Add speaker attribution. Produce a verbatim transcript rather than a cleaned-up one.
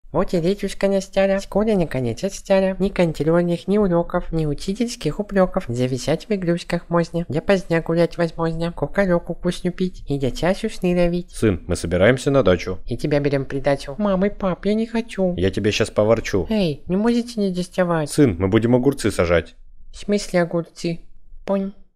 Speaker 1: Вот и речушка Настяля, скоро наконец отстяля. Ни контрольных, ни уроков, ни учительских упреков. Зависать в игрушках можно, для поздня гулять возможно, кукареку вкусню пить и для часу сны ловить.
Speaker 2: Сын, мы собираемся на дачу.
Speaker 1: И тебя берем придачу. Мам и пап, я не хочу.
Speaker 2: Я тебе сейчас поворчу.
Speaker 1: Эй, не можете не доставать?
Speaker 2: Сын, мы будем огурцы сажать.
Speaker 1: В смысле огурцы? Понь.